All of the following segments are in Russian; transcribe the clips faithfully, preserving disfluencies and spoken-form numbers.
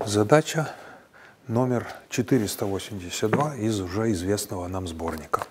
Задача номер четыреста восемьдесят два из уже известного нам сборника.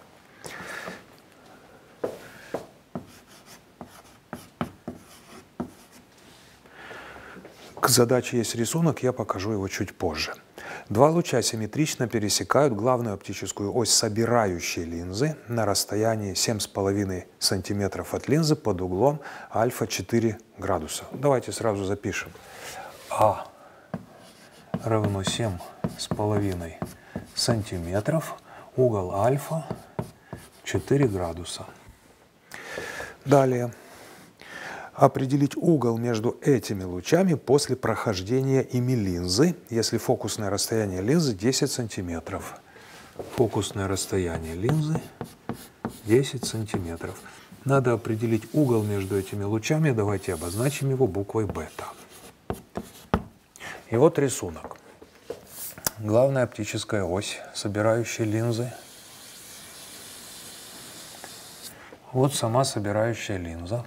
К задаче есть рисунок, я покажу его чуть позже. Два луча симметрично пересекают главную оптическую ось собирающей линзы на расстоянии семь с половиной сантиметров от линзы под углом альфа четыре градуса. Давайте сразу запишем. А равно семь с половиной сантиметров, угол альфа четыре градуса. Далее. Определить угол между этими лучами после прохождения ими линзы, если фокусное расстояние линзы десять сантиметров. Фокусное расстояние линзы десять сантиметров. Надо определить угол между этими лучами. Давайте обозначим его буквой бета. И вот рисунок. Главная оптическая ось собирающей линзы. Вот сама собирающая линза.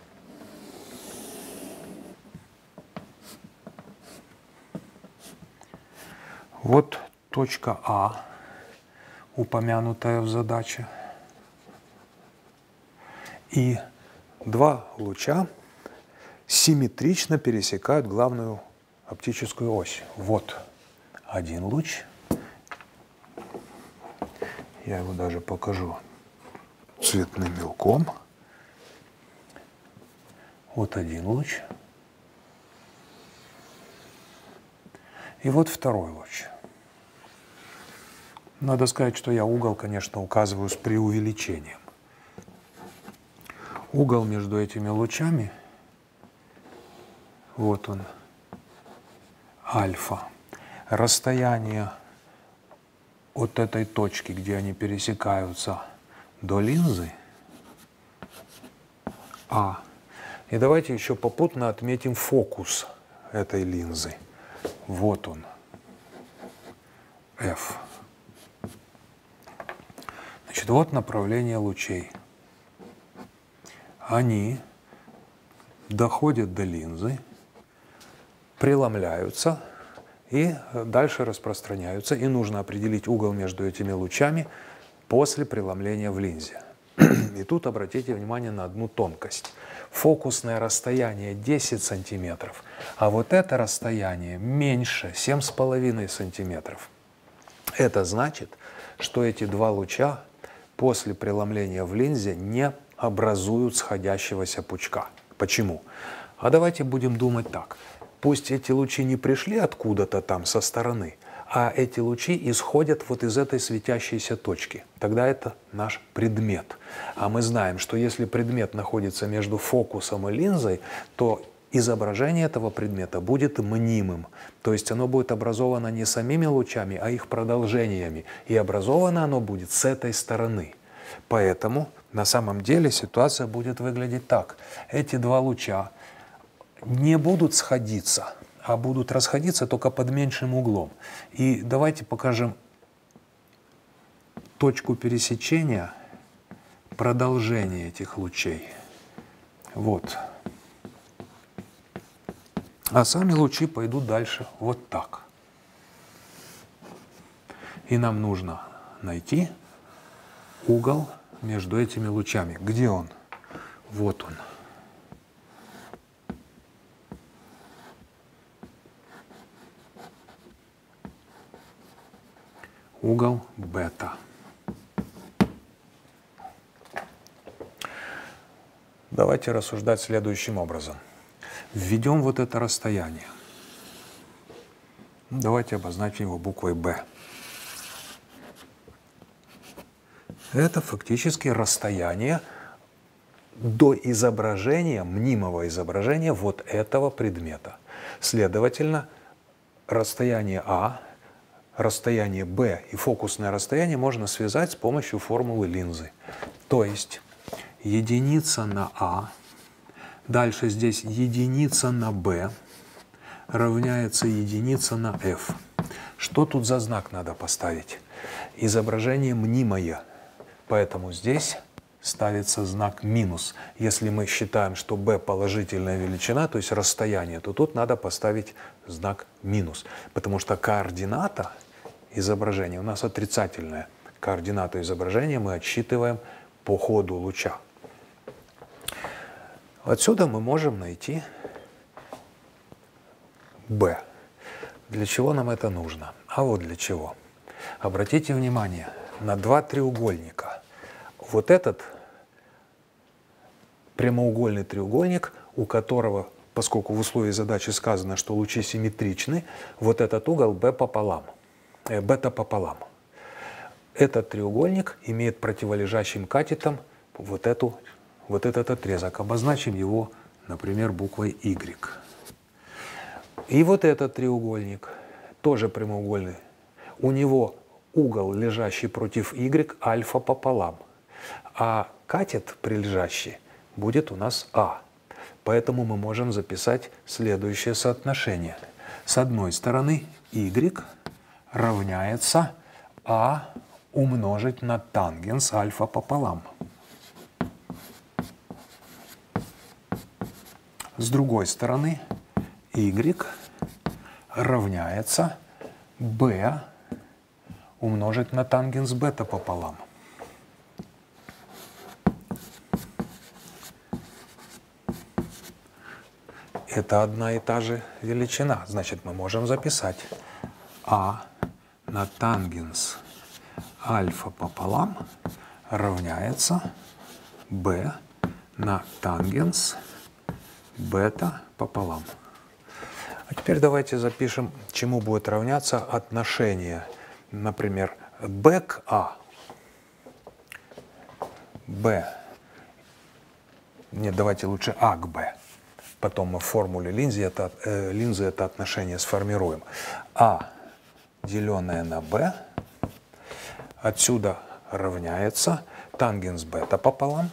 Вот точка А, упомянутая в задаче. И два луча симметрично пересекают главную оптическую ось. Вот один луч. Я его даже покажу цветным мелком. Вот один луч. И вот второй луч. Надо сказать, что я угол, конечно, указываю с преувеличением. Угол между этими лучами, вот он, альфа. Расстояние от этой точки, где они пересекаются, до линзы, А. И давайте еще попутно отметим фокус этой линзы. Вот он, F. Значит, вот направление лучей. Они доходят до линзы, преломляются и дальше распространяются. И нужно определить угол между этими лучами после преломления в линзе. И тут обратите внимание на одну тонкость. Фокусное расстояние десять сантиметров, а вот это расстояние меньше семь с половиной сантиметров. Это значит, что эти два луча после преломления в линзе не образуют сходящегося пучка. Почему? А давайте будем думать так. Пусть эти лучи не пришли откуда-то там со стороны, а эти лучи исходят вот из этой светящейся точки. Тогда это наш предмет. А мы знаем, что если предмет находится между фокусом и линзой, то изображение этого предмета будет мнимым. То есть оно будет образовано не самими лучами, а их продолжениями. И образовано оно будет с этой стороны. Поэтому на самом деле ситуация будет выглядеть так. Эти два луча не будут сходиться, а будут расходиться только под меньшим углом. И давайте покажем точку пересечения, продолжение этих лучей. Вот. А сами лучи пойдут дальше вот так. И нам нужно найти угол между этими лучами. Где он? Вот он. Угол бета. Давайте рассуждать следующим образом. Введем вот это расстояние. Давайте обозначим его буквой Б. Это фактически расстояние до изображения, мнимого изображения вот этого предмета. Следовательно, расстояние А, расстояние Б и фокусное расстояние можно связать с помощью формулы линзы. То есть единица на А, дальше здесь единица на Б равняется единица на F. Что тут за знак надо поставить? Изображение мнимое. Поэтому здесь ставится знак минус. Если мы считаем, что b положительная величина, то есть расстояние, то тут надо поставить знак минус, потому что координата изображения у нас отрицательная. Координату изображения мы отсчитываем по ходу луча. Отсюда мы можем найти b. Для чего нам это нужно? А вот для чего. Обратите внимание на два треугольника. Вот этот прямоугольный треугольник, у которого, поскольку в условии задачи сказано, что лучи симметричны, вот этот угол b пополам, э, бета пополам. Этот треугольник имеет противолежащим катетом вот, эту, вот этот отрезок. Обозначим его, например, буквой Y. И вот этот треугольник, тоже прямоугольный, у него угол, лежащий против Y, альфа пополам. А катет прилежащий будет у нас А. Поэтому мы можем записать следующее соотношение. С одной стороны Y равняется А умножить на тангенс альфа пополам. С другой стороны Y равняется B умножить на тангенс бета пополам. Это одна и та же величина. Значит, мы можем записать А на тангенс альфа пополам равняется B на тангенс бета пополам. А теперь давайте запишем, чему будет равняться отношение, например, b к А. b. Нет, давайте лучше А к b. Потом мы в формуле линзы это, э, линзы это отношение сформируем. А деленное на b отсюда равняется тангенс бета пополам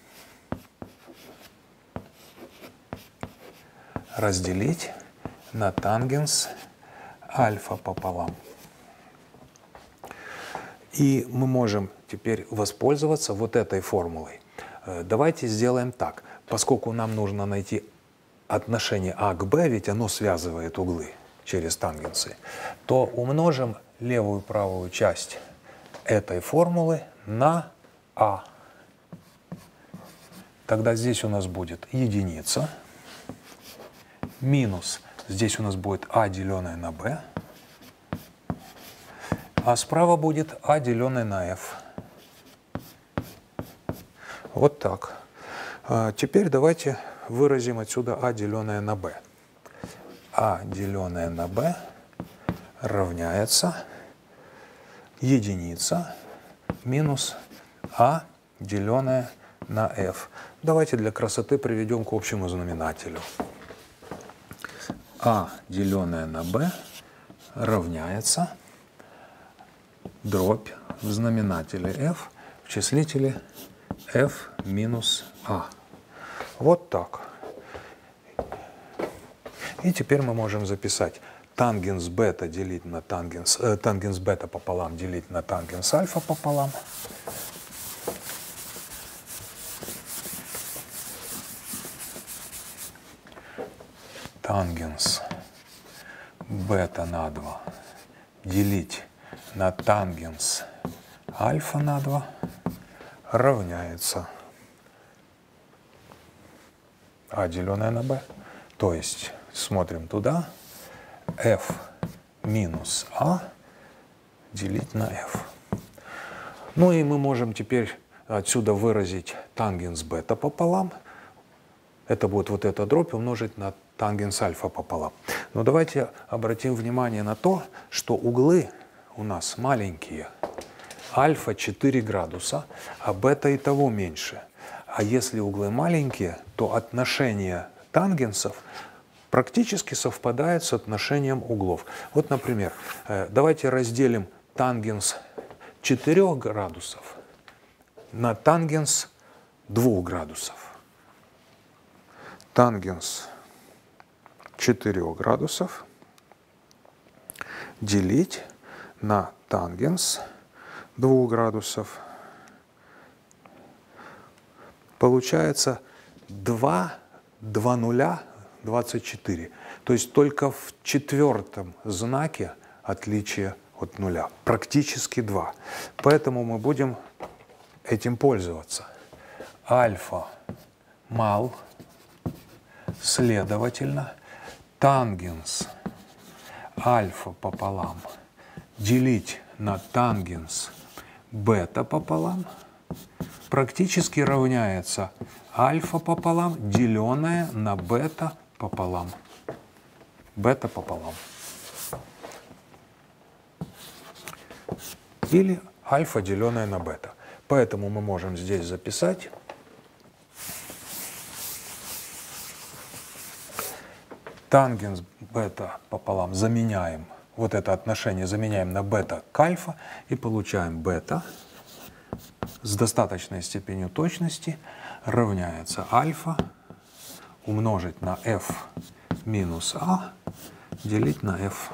разделить на тангенс альфа пополам. И мы можем теперь воспользоваться вот этой формулой. Давайте сделаем так. Поскольку нам нужно найти отношение А к Б, ведь оно связывает углы через тангенсы, то умножим левую и правую часть этой формулы на А. Тогда здесь у нас будет единица минус, здесь у нас будет А деленное на Б, а справа будет А деленное на F. Вот так. А теперь давайте выразим отсюда А деленное на Б. А деленное на Б равняется единица минус А деленное на F. Давайте для красоты приведем к общему знаменателю. А деленное на Б равняется дробь в знаменателе F, в числителе F минус А. Вот так. И теперь мы можем записать тангенс бета делить на тангенс, э, тангенс бета пополам делить на тангенс альфа пополам. Тангенс бета на два делить на тангенс альфа на два равняется А деленное на Б. То есть смотрим туда. F минус А делить на F. Ну и мы можем теперь отсюда выразить тангенс бета пополам. Это будет вот эта дробь умножить на тангенс альфа пополам. Но давайте обратим внимание на то, что углы у нас маленькие. Альфа четыре градуса, а бета и того меньше. А если углы маленькие, то отношение тангенсов практически совпадает с отношением углов. Вот, например, давайте разделим тангенс четырёх градусов на тангенс двух градусов. Тангенс четырёх градусов делить на тангенс двух градусов получается два, два нуля, двадцать четыре. То есть только в четвертом знаке отличие от нуля. Практически два. Поэтому мы будем этим пользоваться. Альфа мал, следовательно, тангенс альфа пополам делить на тангенс бета пополам практически равняется альфа пополам, деленное на бета пополам. Бета пополам. Или альфа, деленное на бета. Поэтому мы можем здесь записать тангенс бета пополам заменяем, вот это отношение заменяем на бета к альфа и получаем бета с достаточной степенью точности равняется альфа умножить на f минус а делить на f.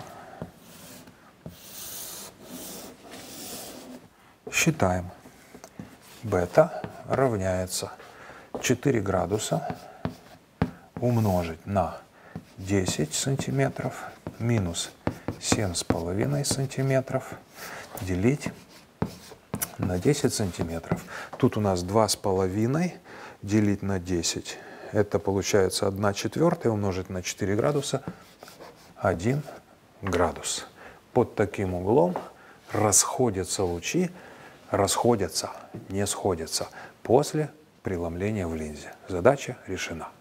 Считаем. Бета равняется четыре градуса умножить на десять сантиметров минус семь с половиной сантиметров делить на десять сантиметров. Тут у нас два с половиной делить на десять. Это получается одна четвертая умножить на четыре градуса, один градус. Под таким углом расходятся лучи, расходятся, не сходятся после преломления в линзе. Задача решена.